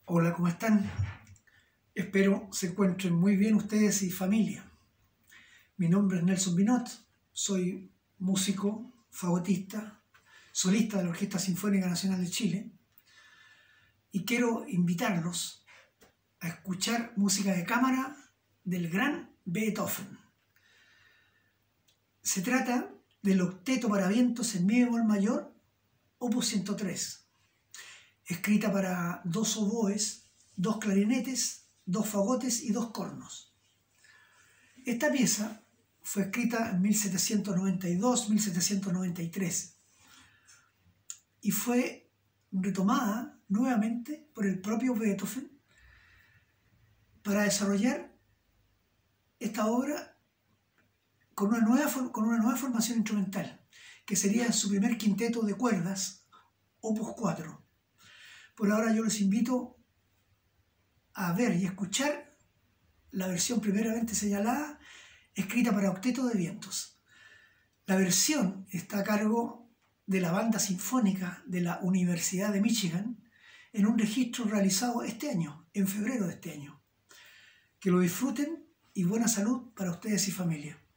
Hola, ¿cómo están? Espero se encuentren muy bien ustedes y familia. Mi nombre es Nelson Binot, soy músico, fagotista, solista de la Orquesta Sinfónica Nacional de Chile y quiero invitarlos a escuchar música de cámara del gran Beethoven. Se trata del octeto para vientos en mi bemol mayor, opus 103, escrita para 2 oboes, 2 clarinetes, 2 fagotes y 2 cornos. Esta pieza fue escrita en 1792-1793 y fue retomada nuevamente por el propio Beethoven para desarrollar esta obra con una nueva formación instrumental, que sería su primer quinteto de cuerdas, opus 4. Por ahora yo les invito a ver y escuchar la versión primeramente señalada, escrita para octeto de vientos. La versión está a cargo de la Banda Sinfónica de la Universidad de Michigan en un registro realizado este año, en febrero de este año. Que lo disfruten y buena salud para ustedes y familia.